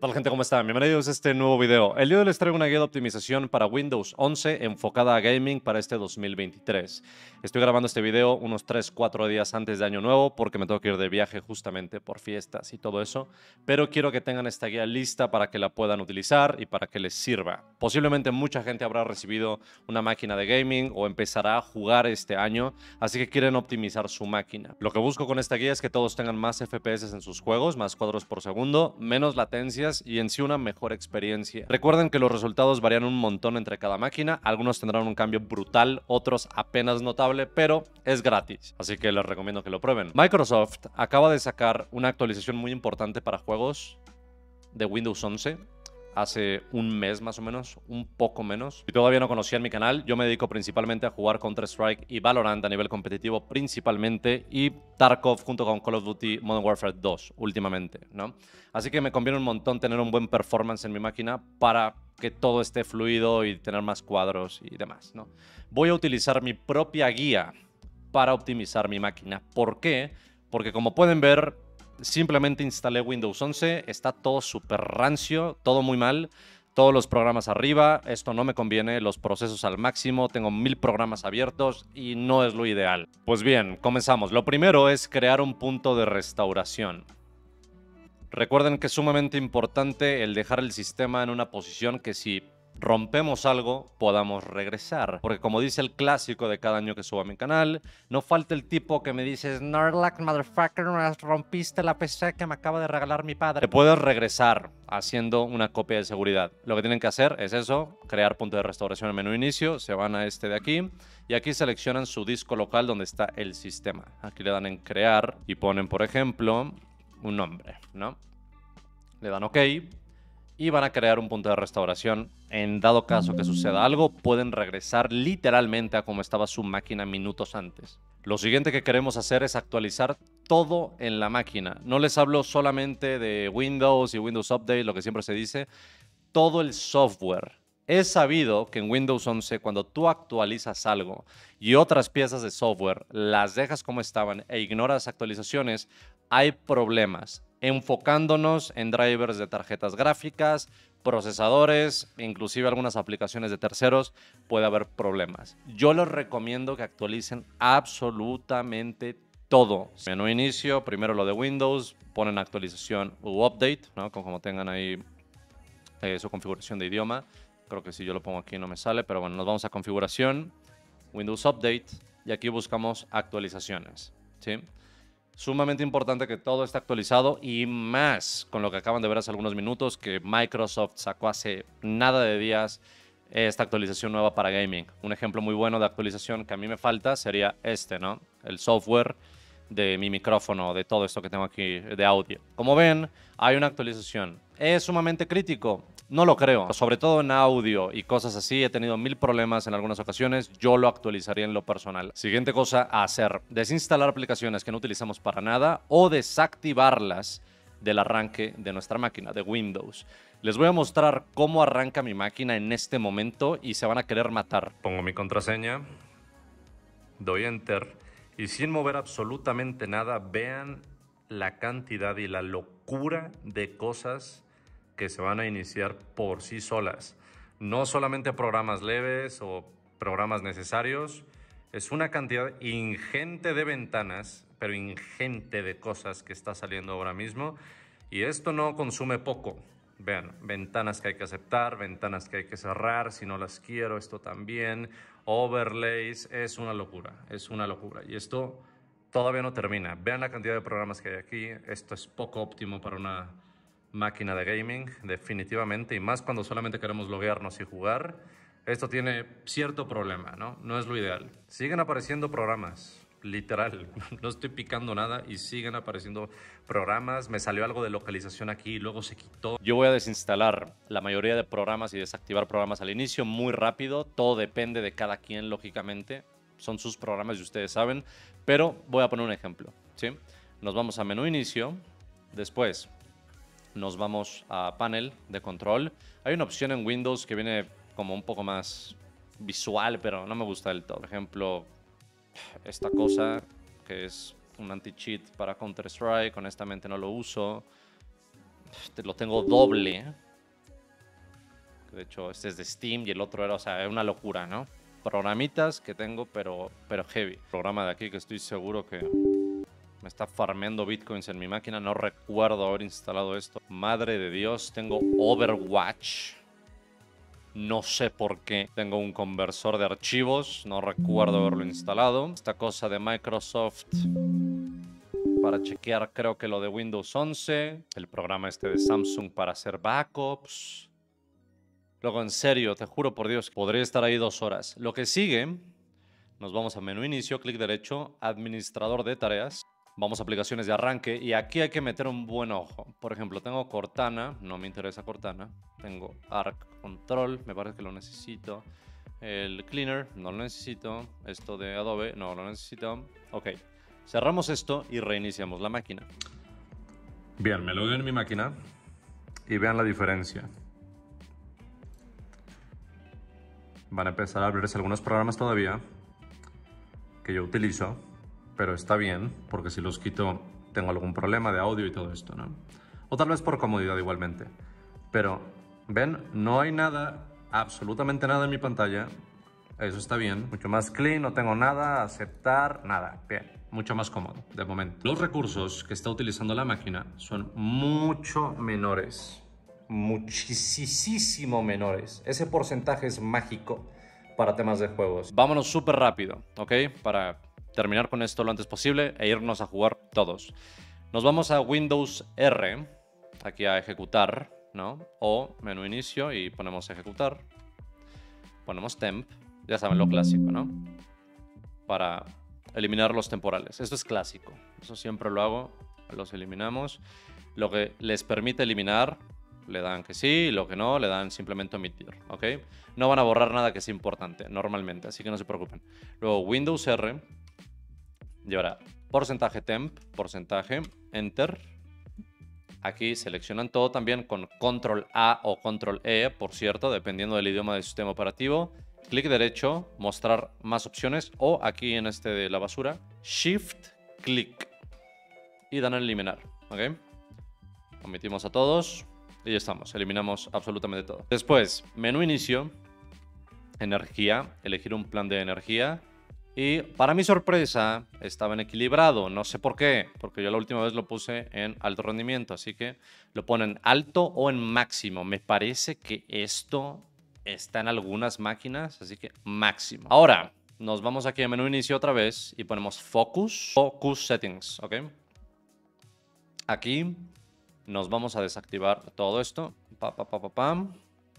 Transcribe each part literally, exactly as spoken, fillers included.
tal, gente? ¿Cómo están? Bienvenidos a este nuevo video. El día de hoy les traigo una guía de optimización para Windows once enfocada a gaming para este dos mil veintitrés. Estoy grabando este video unos tres cuatro días antes de Año Nuevo porque me tengo que ir de viaje justamente por fiestas y todo eso, pero quiero que tengan esta guía lista para que la puedan utilizar y para que les sirva. Posiblemente mucha gente habrá recibido una máquina de gaming o empezará a jugar este año, así que quieren optimizar su máquina. Lo que busco con esta guía es que todos tengan más F P S en sus juegos, más cuadros por segundo, menos latencias y en sí una mejor experiencia. Recuerden que los resultados varían un montón entre cada máquina, algunos tendrán un cambio brutal, otros apenas notable, pero es gratis, así que les recomiendo que lo prueben. Microsoft acaba de sacar una actualización muy importante para juegos de Windows once. Hace un mes más o menos, un poco menos. Si todavía no conocían mi canal, yo me dedico principalmente a jugar Counter-Strike y Valorant a nivel competitivo principalmente, y Tarkov junto con Call of Duty Modern Warfare dos últimamente, ¿no? Así que me conviene un montón tener un buen performance en mi máquina para que todo esté fluido y tener más cuadros y demás, ¿no? Voy a utilizar mi propia guía para optimizar mi máquina. ¿Por qué? Porque como pueden ver, simplemente instalé Windows once, está todo súper rancio, todo muy mal, todos los programas arriba, esto no me conviene, los procesos al máximo, tengo mil programas abiertos y no es lo ideal. Pues bien, comenzamos. Lo primero es crear un punto de restauración. Recuerden que es sumamente importante el dejar el sistema en una posición que si rompemos algo, podamos regresar. Porque como dice el clásico de cada año que subo a mi canal, no falta el tipo que me dice Snorlax, motherfucker, rompiste la P C que me acaba de regalar mi padre. Te puedes regresar haciendo una copia de seguridad. Lo que tienen que hacer es eso, crear punto de restauración en el menú inicio, se van a este de aquí, y aquí seleccionan su disco local donde está el sistema. Aquí le dan en crear y ponen, por ejemplo, un nombre, ¿no? Le dan OK y van a crear un punto de restauración. En dado caso que suceda algo, pueden regresar literalmente a como estaba su máquina minutos antes. Lo siguiente que queremos hacer es actualizar todo en la máquina. No les hablo solamente de Windows y Windows Update, lo que siempre se dice, todo el software. Es sabido que en Windows once, cuando tú actualizas algo y otras piezas de software las dejas como estaban e ignoras actualizaciones, hay problemas. Enfocándonos en drivers de tarjetas gráficas, procesadores, inclusive algunas aplicaciones de terceros, puede haber problemas. Yo les recomiendo que actualicen absolutamente todo. Menú inicio, primero lo de Windows, ponen actualización u update, ¿no? Como tengan ahí eh, su configuración de idioma. Creo que si yo lo pongo aquí no me sale, pero bueno, nos vamos a configuración, Windows Update, y aquí buscamos actualizaciones, ¿sí? Sumamente importante que todo esté actualizado, y más con lo que acaban de ver hace algunos minutos, que Microsoft sacó hace nada de días esta actualización nueva para gaming. Un ejemplo muy bueno de actualización que a mí me falta sería este, ¿no? El software de mi micrófono, de todo esto que tengo aquí de audio. Como ven, hay una actualización. ¿Es sumamente crítico? No lo creo. Sobre todo en audio y cosas así, he tenido mil problemas en algunas ocasiones. Yo lo actualizaría en lo personal. Siguiente cosa a hacer: desinstalar aplicaciones que no utilizamos para nada o desactivarlas del arranque de nuestra máquina de Windows. Les voy a mostrar cómo arranca mi máquina en este momento y se van a querer matar. Pongo mi contraseña, doy Enter y sin mover absolutamente nada, vean la cantidad y la locura de cosas que se van a iniciar por sí solas. No solamente programas leves o programas necesarios, es una cantidad ingente de ventanas, pero ingente de cosas que está saliendo ahora mismo, y esto no consume poco. Vean, ventanas que hay que aceptar, ventanas que hay que cerrar si no las quiero, esto también, overlays, es una locura, es una locura. Y esto todavía no termina. Vean la cantidad de programas que hay aquí, esto es poco óptimo para una máquina de gaming, definitivamente, y más cuando solamente queremos loguearnos y jugar. Esto tiene cierto problema, ¿no? No es lo ideal. Siguen apareciendo programas, literal, no estoy picando nada y siguen apareciendo programas. Me salió algo de localización aquí y luego se quitó. Yo voy a desinstalar la mayoría de programas y desactivar programas al inicio muy rápido. Todo depende de cada quien, lógicamente. Son sus programas y ustedes saben, pero voy a poner un ejemplo, ¿sí? Nos vamos a menú inicio, después nos vamos a panel de control. Hay una opción en Windows que viene como un poco más visual, pero no me gusta del todo. Por ejemplo, esta cosa que es un anti-cheat para Counter-Strike, honestamente no lo uso. Este lo tengo doble. De hecho, este es de Steam y el otro era, o sea, es una locura, ¿no? Programitas que tengo, pero, pero heavy. Programa de aquí que estoy seguro que me está farmeando bitcoins en mi máquina. No recuerdo haber instalado esto. Madre de Dios, tengo Overwatch. No sé por qué. Tengo un conversor de archivos. No recuerdo haberlo instalado. Esta cosa de Microsoft para chequear, creo que lo de Windows once. El programa este de Samsung para hacer backups. Luego, en serio, te juro por Dios, podría estar ahí dos horas. Lo que sigue, nos vamos a menú inicio, clic derecho, administrador de tareas. Vamos a aplicaciones de arranque y aquí hay que meter un buen ojo. Por ejemplo, tengo Cortana, no me interesa Cortana. Tengo Arc Control, me parece que lo necesito. El Cleaner, no lo necesito. Esto de Adobe, no lo necesito. Ok, cerramos esto y reiniciamos la máquina. Bien, me logueo en mi máquina y vean la diferencia. Van a empezar a abrirse algunos programas todavía que yo utilizo, pero está bien, porque si los quito tengo algún problema de audio y todo esto, ¿no? O tal vez por comodidad igualmente. Pero, ven, no hay nada, absolutamente nada en mi pantalla. Eso está bien, mucho más clean, no tengo nada, aceptar, nada. Bien, mucho más cómodo, de momento. Los recursos que está utilizando la máquina son mucho menores. Muchísimo menores. Ese porcentaje es mágico para temas de juegos. Vámonos súper rápido, ¿ok? Para terminar con esto lo antes posible e irnos a jugar todos. Nos vamos a Windows R, aquí a ejecutar, ¿no? O menú inicio y ponemos ejecutar. Ponemos temp, ya saben lo clásico, ¿no? Para eliminar los temporales. Esto es clásico, eso siempre lo hago, los eliminamos. Lo que les permite eliminar, le dan que sí, lo que no, le dan simplemente omitir, ¿ok? No van a borrar nada que sea importante, normalmente, así que no se preocupen. Luego Windows R llevará porcentaje temp, porcentaje, enter. Aquí seleccionan todo también con control A o control E, por cierto, dependiendo del idioma del sistema operativo. Clic derecho, mostrar más opciones, o aquí en este de la basura, shift, clic. Y dan a eliminar, ¿ok? Omitimos a todos. Y ya estamos, eliminamos absolutamente todo. Después, menú inicio, energía, elegir un plan de energía. Y para mi sorpresa, estaba en equilibrado. No sé por qué, porque yo la última vez lo puse en alto rendimiento. Así que lo ponen alto o en máximo. Me parece que esto está en algunas máquinas, así que máximo. Ahora, nos vamos aquí a menú inicio otra vez y ponemos Focus, Focus Settings, ¿ok? Aquí nos vamos a desactivar todo esto. Pa, pa, pa, pa, pam.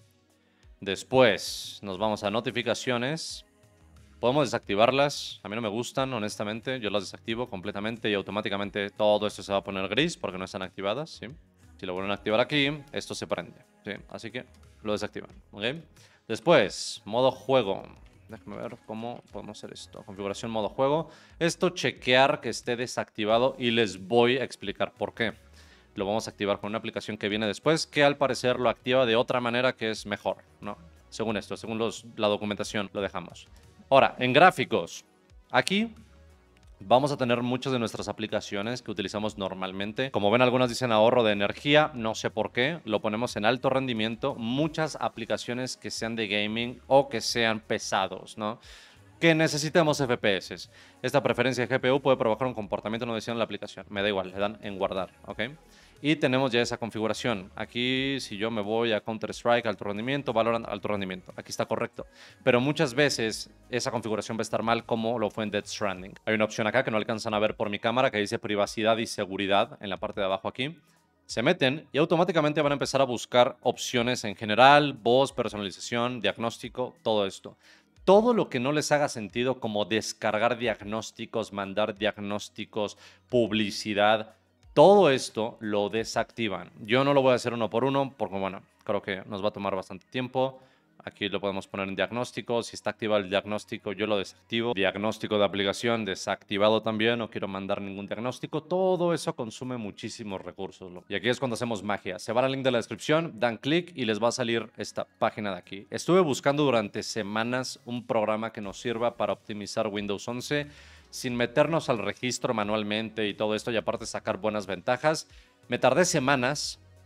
Después nos vamos a notificaciones. Podemos desactivarlas. A mí no me gustan, honestamente. Yo las desactivo completamente y automáticamente todo esto se va a poner gris porque no están activadas, ¿sí? Si lo vuelven a activar aquí, esto se prende, ¿sí? Así que lo desactivan, ¿ok? Después, modo juego. Déjame ver cómo podemos hacer esto. Configuración modo juego. Esto chequear que esté desactivado y les voy a explicar por qué. Lo vamos a activar con una aplicación que viene después, que al parecer lo activa de otra manera que es mejor, ¿no? Según esto, según los, la documentación, lo dejamos. Ahora, en gráficos, aquí vamos a tener muchas de nuestras aplicaciones que utilizamos normalmente. Como ven, algunas dicen ahorro de energía, no sé por qué. Lo ponemos en alto rendimiento. Muchas aplicaciones que sean de gaming o que sean pesados, ¿no? Que necesitemos F P S. Esta preferencia de G P U puede provocar un comportamiento no deseado en la aplicación. Me da igual, le dan en guardar, ¿ok? Y tenemos ya esa configuración. Aquí, si yo me voy a Counter-Strike, alto rendimiento, Valorant, alto rendimiento. Aquí está correcto. Pero muchas veces esa configuración va a estar mal, como lo fue en Death Stranding. Hay una opción acá que no alcanzan a ver por mi cámara que dice privacidad y seguridad en la parte de abajo aquí. Se meten y automáticamente van a empezar a buscar opciones en general, voz, personalización, diagnóstico, todo esto. Todo lo que no les haga sentido, como descargar diagnósticos, mandar diagnósticos, publicidad, todo esto lo desactivan. Yo no lo voy a hacer uno por uno porque, bueno, creo que nos va a tomar bastante tiempo. Aquí lo podemos poner en diagnóstico. Si está activado el diagnóstico, yo lo desactivo. Diagnóstico de aplicación desactivado también. No quiero mandar ningún diagnóstico. Todo eso consume muchísimos recursos. Y aquí es cuando hacemos magia. Se van al link de la descripción, dan clic y les va a salir esta página de aquí. Estuve buscando durante semanas un programa que nos sirva para optimizar Windows once sin meternos al registro manualmente y todo esto, y aparte sacar buenas ventajas. Me tardé semanas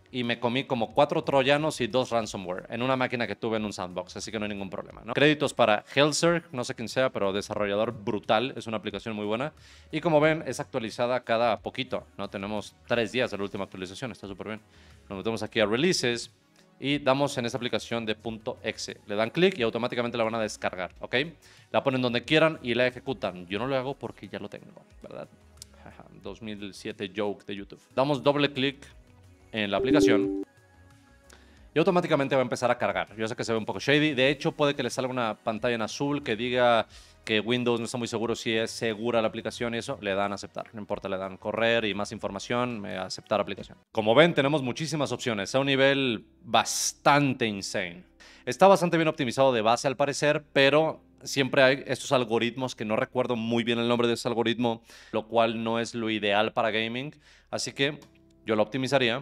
y me comí como cuatro troyanos y dos ransomware en una máquina que tuve en un sandbox, así que no hay ningún problema, ¿no? Créditos para Helzer, no sé quién sea, pero desarrollador brutal, es una aplicación muy buena. Y como ven, es actualizada cada poquito, ¿no? Tenemos tres días de la última actualización, está súper bien. Nos metemos aquí a Releases y damos en esta aplicación de .exe. Le dan clic y automáticamente la van a descargar, ¿ok? La ponen donde quieran y la ejecutan. Yo no lo hago porque ya lo tengo, ¿verdad? dos mil siete joke de YouTube. Damos doble clic en la aplicación y automáticamente va a empezar a cargar. Yo sé que se ve un poco shady. De hecho, puede que le salga una pantalla en azul que diga que Windows no está muy seguro si es segura la aplicación y eso. Le dan a aceptar. No importa, le dan correr y más información, me aceptar aplicación. Como ven, tenemos muchísimas opciones a un nivel bastante insane. Está bastante bien optimizado de base al parecer, pero siempre hay estos algoritmos que no recuerdo muy bien el nombre de ese algoritmo, lo cual no es lo ideal para gaming. Así que yo lo optimizaría.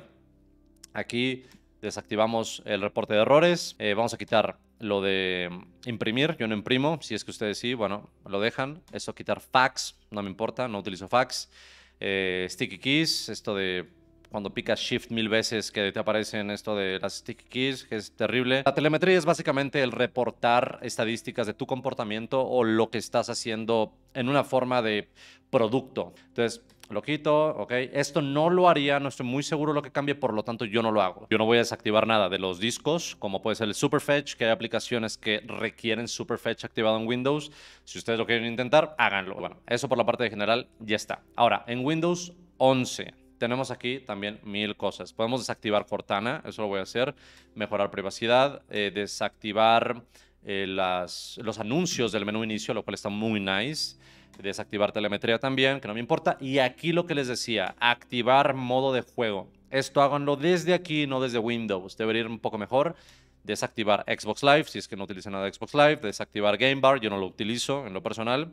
Aquí desactivamos el reporte de errores. Eh, vamos a quitar lo de imprimir. Yo no imprimo. Si es que ustedes sí, bueno, lo dejan. Eso, quitar fax. No me importa, no utilizo fax. Eh, sticky keys. Esto de cuando picas shift mil veces que te aparecen esto de las sticky keys, que es terrible. La telemetría es básicamente el reportar estadísticas de tu comportamiento o lo que estás haciendo en una forma de producto. Entonces, lo quito, ok. Esto no lo haría, no estoy muy seguro lo que cambie, por lo tanto yo no lo hago. Yo no voy a desactivar nada de los discos, como puede ser el Superfetch, que hay aplicaciones que requieren Superfetch activado en Windows. Si ustedes lo quieren intentar, háganlo. Bueno, eso por la parte de general ya está. Ahora, en Windows once tenemos aquí también mil cosas. Podemos desactivar Cortana, eso lo voy a hacer. Mejorar privacidad, eh, desactivar eh, las, los anuncios del menú inicio, lo cual está muy nice. Desactivar telemetría también, que no me importa. Y aquí lo que les decía, activar modo de juego. Esto háganlo desde aquí, no desde Windows. Debería ir un poco mejor. Desactivar Xbox Live, si es que no utilizan nada de Xbox Live. Desactivar Game Bar, yo no lo utilizo en lo personal.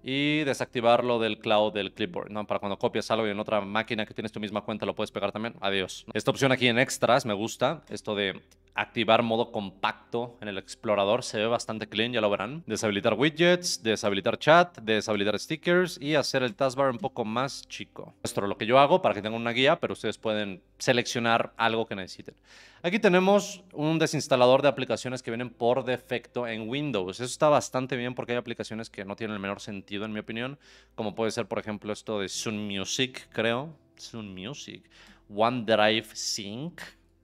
Y desactivar lo del cloud del clipboard, ¿no? Para cuando copias algo y en otra máquina que tienes tu misma cuenta lo puedes pegar también. Adiós. Esta opción aquí en extras me gusta. Esto de activar modo compacto en el explorador se ve bastante clean, ya lo verán. Deshabilitar widgets, deshabilitar chat, deshabilitar stickers y hacer el taskbar un poco más chico. Esto es lo que yo hago para que tengan una guía, pero ustedes pueden seleccionar algo que necesiten. Aquí tenemos un desinstalador de aplicaciones que vienen por defecto en Windows. Eso está bastante bien porque hay aplicaciones que no tienen el menor sentido, en mi opinión, como puede ser, por ejemplo, esto de Sun Music, creo. Sun Music. OneDrive Sync.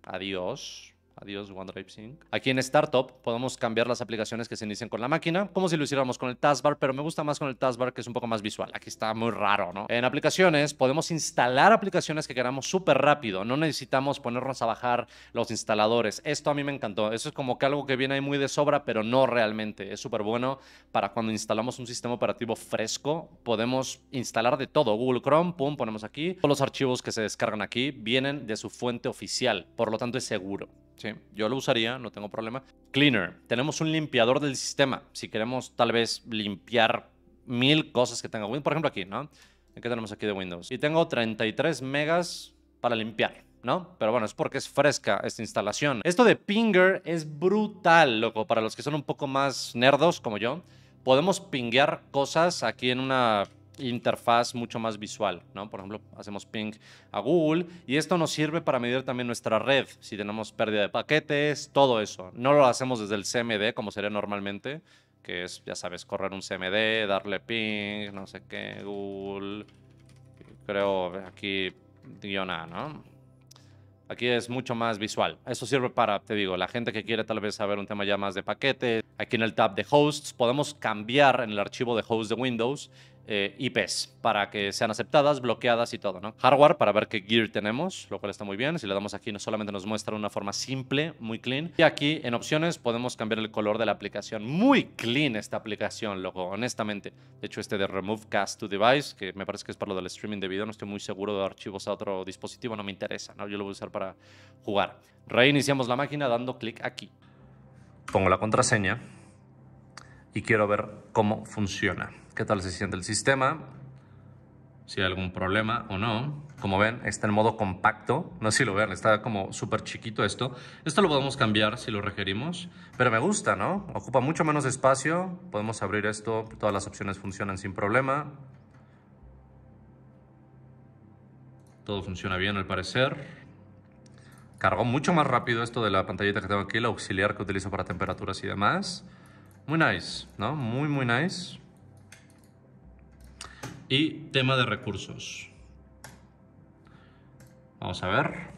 Adiós. Adiós, OneDrive Sync. Aquí en Startup podemos cambiar las aplicaciones que se inician con la máquina, como si lo hiciéramos con el taskbar, pero me gusta más con el taskbar, que es un poco más visual. Aquí está muy raro, ¿no? En aplicaciones podemos instalar aplicaciones que queramos súper rápido. No necesitamos ponernos a bajar los instaladores. Esto a mí me encantó. Eso es como que algo que viene ahí muy de sobra, pero no realmente. Es súper bueno para cuando instalamos un sistema operativo fresco. Podemos instalar de todo. Google Chrome, pum, ponemos aquí. Todos los archivos que se descargan aquí vienen de su fuente oficial, por lo tanto es seguro. Sí, yo lo usaría, no tengo problema. Cleaner. Tenemos un limpiador del sistema. Si queremos tal vez limpiar mil cosas que tenga Windows. Por ejemplo aquí, ¿no? ¿Qué tenemos aquí de Windows? Y tengo treinta y tres megas para limpiar, ¿no? Pero bueno, es porque es fresca esta instalación. Esto de Pinger es brutal, loco. Para los que son un poco más nerdos como yo, podemos pinguear cosas aquí en una interfaz mucho más visual, ¿no? Por ejemplo, hacemos ping a Google y esto nos sirve para medir también nuestra red, si tenemos pérdida de paquetes, todo eso. No lo hacemos desde el C M D como sería normalmente, que es, ya sabes, correr un C M D, darle ping, no sé qué, Google, creo aquí guión A, ¿no? Aquí es mucho más visual. Eso sirve para, te digo, la gente que quiere tal vez saber un tema ya más de paquetes. Aquí en el tab de hosts podemos cambiar en el archivo de host de Windows eh, I Ps para que sean aceptadas, bloqueadas y todo, ¿no? Hardware para ver qué gear tenemos, lo cual está muy bien. Si le damos aquí, no solamente nos muestra una forma simple, muy clean. Y aquí en opciones podemos cambiar el color de la aplicación. Muy clean esta aplicación, loco, honestamente. De hecho, este de Remove Cast to Device, que me parece que es para lo del streaming de video, no estoy muy seguro de archivos a otro dispositivo, no me interesa, ¿no? Yo lo voy a usar para jugar. Reiniciamos la máquina dando clic aquí. Pongo la contraseña y quiero ver cómo funciona. ¿Qué tal se siente el sistema? Si hay algún problema o no. Como ven, está en modo compacto. No sé si lo ven, está como súper chiquito esto. Esto lo podemos cambiar si lo requerimos. Pero me gusta, ¿no? Ocupa mucho menos espacio. Podemos abrir esto. Todas las opciones funcionan sin problema. Todo funciona bien al parecer. Cargó mucho más rápido esto de la pantallita que tengo aquí, el auxiliar que utilizo para temperaturas y demás. Muy nice, ¿no? Muy, muy nice. Y tema de recursos. Vamos a ver.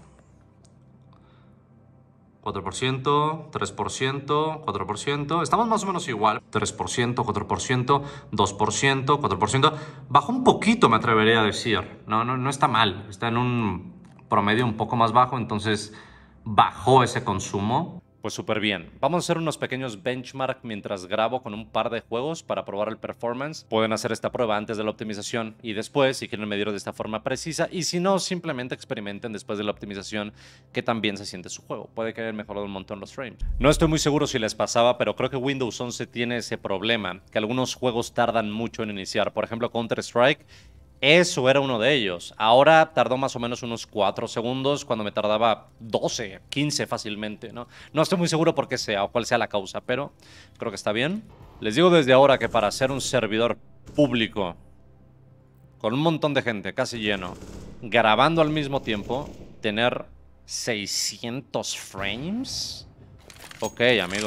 cuatro por ciento, tres por ciento, cuatro por ciento. Estamos más o menos igual. tres por ciento, cuatro por ciento, dos por ciento, cuatro por ciento. Bajó un poquito, me atrevería a decir. No, no, no está mal. Está en un promedio un poco más bajo, entonces bajó ese consumo. Pues súper bien. Vamos a hacer unos pequeños benchmark mientras grabo con un par de juegos para probar el performance. Pueden hacer esta prueba antes de la optimización y después, si quieren medirlo de esta forma precisa. Y si no, simplemente experimenten después de la optimización que también se siente su juego. Puede que hayan mejorado un montón los frames. No estoy muy seguro si les pasaba, pero creo que Windows once tiene ese problema, que algunos juegos tardan mucho en iniciar. Por ejemplo, Counter-Strike. Eso era uno de ellos. Ahora tardó más o menos unos cuatro segundos cuando me tardaba doce, quince fácilmente, ¿no? No estoy muy seguro por qué sea o cuál sea la causa, pero creo que está bien. Les digo desde ahora que para ser un servidor público con un montón de gente casi lleno, grabando al mismo tiempo, tener seiscientos frames. Ok, amigo.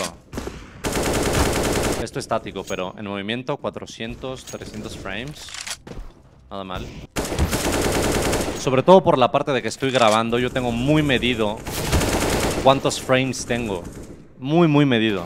Esto es estático, pero en movimiento cuatrocientos, trescientos frames. Nada mal. Sobre todo por la parte de que estoy grabando, yo tengo muy medido cuántos frames tengo. Muy, muy medido.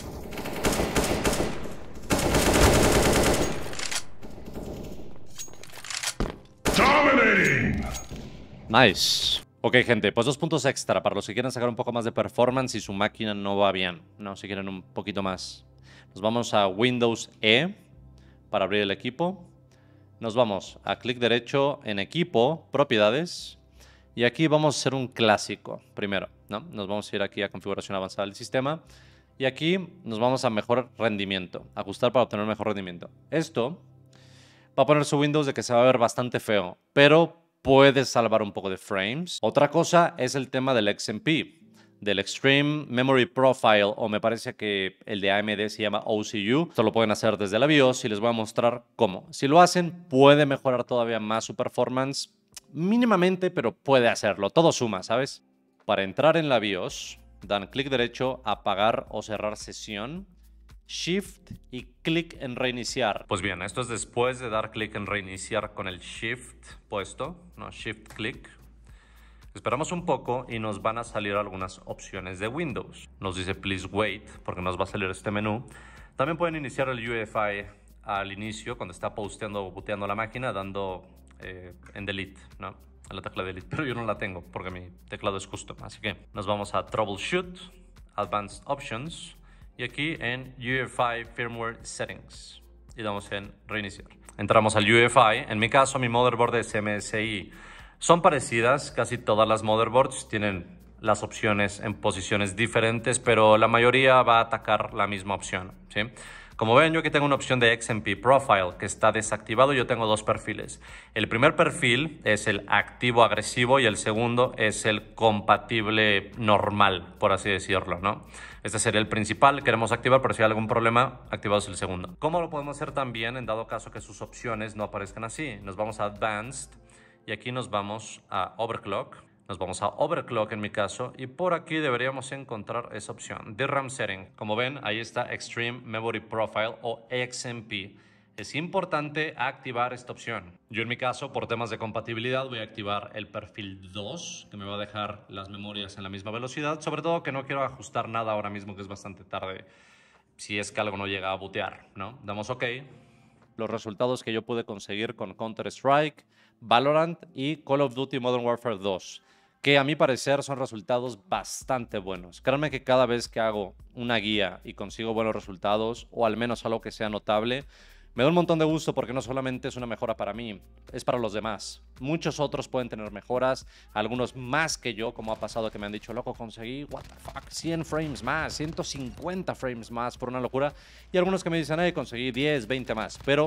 Nice. Ok, gente, pues dos puntos extra para los que quieren sacar un poco más de performance y su máquina no va bien. No, si quieren un poquito más. Nos vamos a Windows E para abrir el equipo. Nos vamos a clic derecho en equipo, propiedades, y aquí vamos a hacer un clásico primero, ¿no? Nos vamos a ir aquí a configuración avanzada del sistema y aquí nos vamos a mejor rendimiento, ajustar para obtener mejor rendimiento. Esto va a poner su Windows de que se va a ver bastante feo, pero puede salvar un poco de frames. Otra cosa es el tema del X M P, del Extreme Memory Profile, o me parece que el de A M D se llama O C U. Esto lo pueden hacer desde la BIOS y les voy a mostrar cómo. Si lo hacen, puede mejorar todavía más su performance, mínimamente, pero puede hacerlo. Todo suma, ¿sabes? Para entrar en la BIOS, dan clic derecho, apagar o cerrar sesión, Shift y clic en reiniciar. Pues bien, esto es después de dar clic en reiniciar con el Shift puesto, ¿no? Shift clic. Esperamos un poco y nos van a salir algunas opciones de Windows. Nos dice please wait porque nos va a salir este menú. También pueden iniciar el U E F I al inicio cuando está posteando o booteando la máquina dando eh, en delete, ¿no? En la tecla delete, pero yo no la tengo porque mi teclado es custom. Así que nos vamos a troubleshoot, advanced options y aquí en U E F I firmware settings y damos en reiniciar. Entramos al U E F I. En mi caso mi motherboard es M S I. Son parecidas, casi todas las motherboards tienen las opciones en posiciones diferentes, pero la mayoría va a atacar la misma opción, ¿sí? Como ven, yo aquí tengo una opción de X M P Profile que está desactivado. Yo tengo dos perfiles. El primer perfil es el activo agresivo y el segundo es el compatible normal, por así decirlo, ¿no? Este sería el principal, queremos activar, pero si hay algún problema, activamos el segundo. ¿Cómo lo podemos hacer también en dado caso que sus opciones no aparezcan así? Nos vamos a Advanced. Y aquí nos vamos a Overclock, nos vamos a Overclock en mi caso, y por aquí deberíamos encontrar esa opción, D RAM Setting. Como ven, ahí está Extreme Memory Profile o X M P. Es importante activar esta opción. Yo en mi caso, por temas de compatibilidad, voy a activar el perfil dos, que me va a dejar las memorias en la misma velocidad, sobre todo que no quiero ajustar nada ahora mismo, que es bastante tarde, si es que algo no llega a bootear, ¿no? Damos OK. Los resultados que yo pude conseguir con Counter-Strike, Valorant y Call of Duty Modern Warfare dos, que a mi parecer son resultados bastante buenos. Créanme que cada vez que hago una guía y consigo buenos resultados, o al menos algo que sea notable, me da un montón de gusto porque no solamente es una mejora para mí, es para los demás. Muchos otros pueden tener mejoras, algunos más que yo, como ha pasado que me han dicho, loco, conseguí, what the fuck, cien frames más, ciento cincuenta frames más, por una locura. Y algunos que me dicen, hey, conseguí diez, veinte más. Pero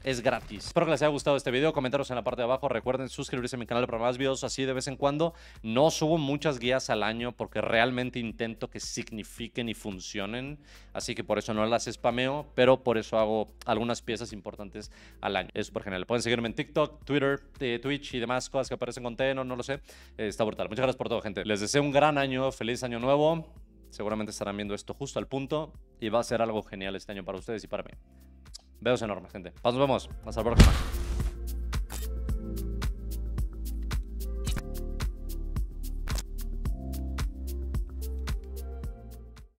es gratis. Espero que les haya gustado este video, comentaros en la parte de abajo. Recuerden suscribirse a mi canal para más videos así de vez en cuando. No subo muchas guías al año porque realmente intento que signifiquen y funcionen, así que por eso no las spameo, pero por eso hago algunas piezas importantes al año. Es súper genial. Pueden seguirme en TikTok, Twitter, eh, Twitch y demás cosas que aparecen con T, no, no lo sé. Eh, está brutal. Muchas gracias por todo, gente. Les deseo un gran año, feliz año nuevo. Seguramente estarán viendo esto justo al punto y va a ser algo genial este año para ustedes y para mí. Besos enormes, gente. Nos vemos. Hasta la próxima.